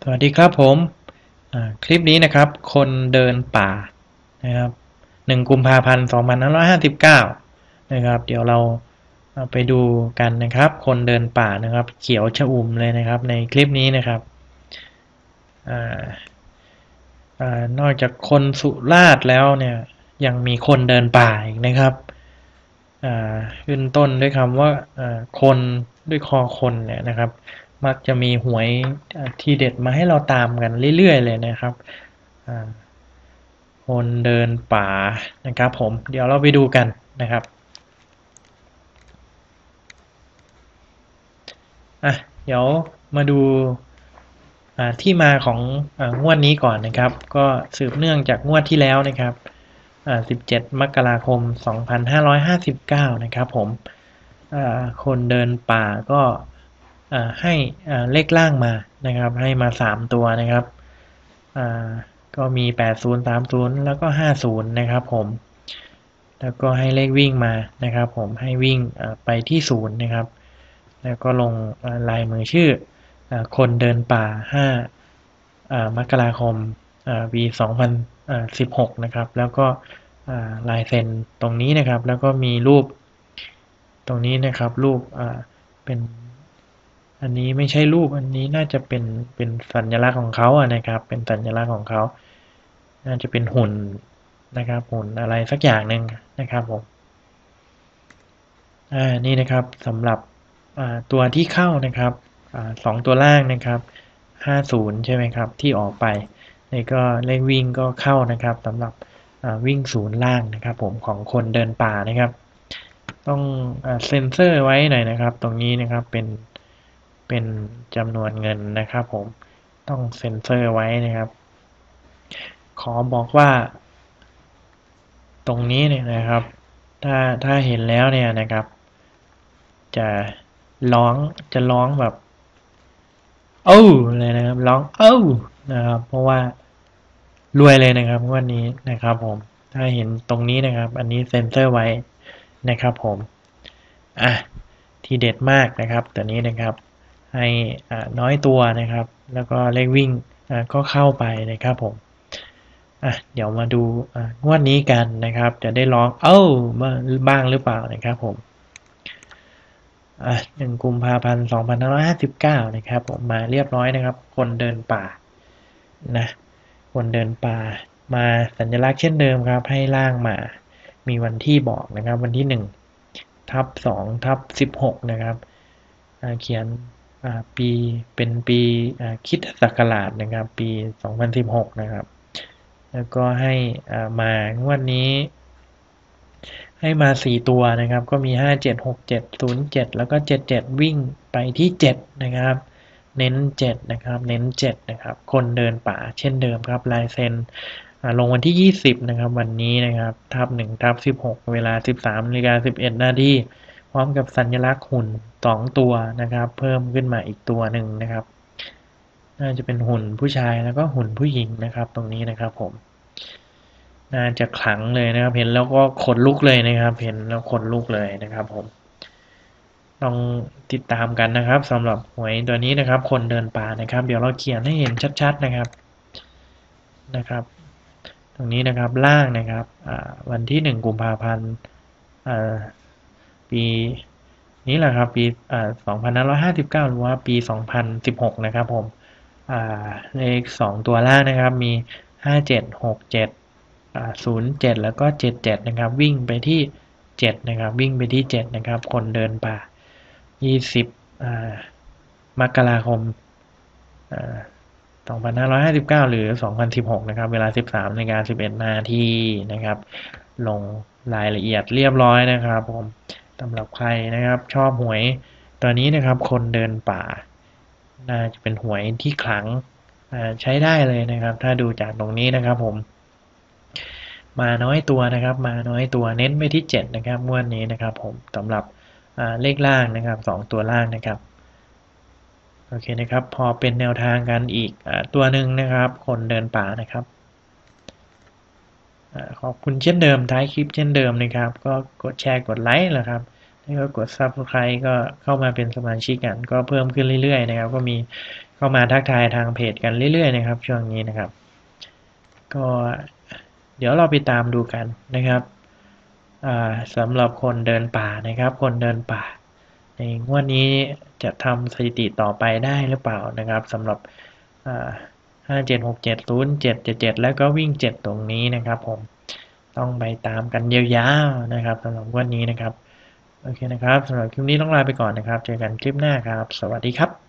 วัสดีครับผมคลิปนี้นะครับคนเดินป่านะครับ1 กุมภาพันธ์ 2559นะครับเดี๋ยวเราไปดูกันนะครับคนเดินป่านะครับเขียวชอุ่มเลยนะครับในคลิปนี้นะครับอ่านอกจากคนสุราษฎร์แล้วเนี่ยยังมีคนเดินป่าอีกนะครับขึ้นต้นด้วยคำว่าคนด้วยคอคนเนี่ยนะครับมักจะมีหวยที่เด็ดมาให้เราตามกันเรื่อยๆเลยนะครับ คนเดินป่านะครับผมเดี๋ยวเราไปดูกันนะครับเดี๋ยวมาดูที่มาของงวดนี้ก่อนนะครับก็สืบเนื่องจากงวดที่แล้วนะครับ17 มกราคม 2559นะครับผมคนเดินป่าก็ให้เลขล่างมานะครับให้มา3ตัวนะครับก็มี80 30แล้วก็50นะครับผมแล้วก็ให้เลขวิ่งมานะครับผมให้วิ่งไปที่0นะครับแล้วก็ลงลายมือชื่อคนเดินป่า5 มกราคมปี2016นะครับแล้วก็ลายเซ็นตรงนี้นะครับแล้วก็มีรูปตรงนี้นะครับรูปเป็นอันนี้ไม่ใช่รูปอันนี้น่าจะเป็นสัญลักษณ์ของเขาอะนะครับเป็นสัญลักษณ์ของเขาน่าจะเป็นหุ่นนะครับหุ่นอะไรสักอย่างหนึ่งนะครับผมนี่นะครับสำหรับตัวที่เข้านะครับ2ตัวล่างนะครับ50ใช่ไหมครับที่ออกไปนี่ก็เลขวิ่งก็เข้านะครับสำหรับวิ่งศูนย์ล่างนะครับผมของคนเดินป่านะครับต้องเซ็นเซอร์ไว้หน่อยนะครับตรงนี้นะครับเป็นจำนวนเงินนะครับผมต้องเซ็นเซอร์ไว้นะครับขอบอกว่าตรงนี้เนี่ยนะครับถ้าเห็นแล้วเนี่ยนะครับจะร้องจะร้องแบบโอ้เลยนะครับร้องโอ้นะครับเพราะว่ารวยเลยนะครับวันนี้นะครับผมถ้าเห็นตรงนี้นะครับอันนี้เซ็นเซอร์ไว้นะครับผมอ่ะทีเด็ดมากนะครับตัวนี้นะครับให้น้อยตัวนะครับแล้วก็เลขวิ่งก็เข้าไปนะครับผมเดี๋ยวมาดูงวดนี้กันนะครับจะได้ร้องเอ้าบ้างหรือเปล่านะครับผม1 กุมภาพันธ์ 2559นะครับผมมาเรียบร้อยนะครับคนเดินป่านะคนเดินป่ามาสัญลักษณ์เช่นเดิมครับให้ล่างมามีวันที่บอกนะครับวันที่1/2/16นะครับเขียนปีเป็นปีคริสตศักราชนะครับปี2016นะครับแล้วก็ให้มางวดนี้ให้มา4 ตัวนะครับก็มี57 67 07แล้วก็77วิ่งไปที่7นะครับเน้น7นะครับเน้น7นะครับคนเดินป่าเช่นเดิมครับลายเซ็นลงวันที่20นะครับวันนี้นะครับ1/16เวลา 13:11 นาทีพร้อมกับสัญลักษณ์หุ่น2 ตัวนะครับเพิ่มขึ้นมาอีกตัวหนึ่งนะครับน่าจะเป็นหุ่นผู้ชายแล้วก็หุ่นผู้หญิงนะครับตรงนี้นะครับผมน่าจะขลังเลยนะครับเห็นแล้วก็ขนลุกเลยนะครับเห็นแล้วขนลุกเลยนะครับผมต้องติดตามกันนะครับสำหรับหวยตัวนี้นะครับคนเดินป่านะครับเดี๋ยวเราเขียนให้เห็นชัดๆนะครับตรงนี้นะครับล่างนะครับวันที่1 กุมภาพันธ์ปีนี้แหละครับปี2559หรือว่าปี2016นะครับผมเลข2 ตัวล่างนะครับมี576707แล้วก็77นะครับวิ่งไปที่7นะครับวิ่งไปที่7นะครับคนเดินป่า20มกราคม2559หรือ2016นะครับเวลา 13:11 นาทีนะครับลงรายละเอียดเรียบร้อยนะครับผมสำหรับใครนะครับชอบหวยตัวนี้นะครับคนเดินป่าน่าจะเป็นหวยที่ขลังใช้ได้เลยนะครับถ้าดูจากตรงนี้นะครับผมมาน้อยตัวนะครับมาน้อยตัวเน้นไปที่7นะครับงวดนี้นะครับผมสำหรับเลขล่างนะครับ2 ตัวล่างนะครับโอเคนะครับพอเป็นแนวทางกันอีกตัวหนึ่งนะครับคนเดินป่านะครับขอบคุณเช่นเดิมท้ายคลิปเช่นเดิมนะครับก็กดแชร์กดไลค์นะครับแล้วก็กด Subscribe ก็เข้ามาเป็นสมาชิกกันก็เพิ่มขึ้นเรื่อยๆนะครับก็มีเข้ามาทักทายทางเพจกันเรื่อยๆนะครับช่วงนี้นะครับก็เดี๋ยวเราไปตามดูกันนะครับสำหรับคนเดินป่านะครับคนเดินป่าในงวดนี้จะทำสถิติต่อไปได้หรือเปล่านะครับสำหรับ57670777แล้วก็วิ่ง7ตรงนี้นะครับผมต้องไปตามกันยาวๆนะครับสำหรับงวดนี้นะครับโอเคนะครับสำหรับคลิปนี้ต้องลาไปก่อนนะครับเจอกันคลิปหน้าครับสวัสดีครับ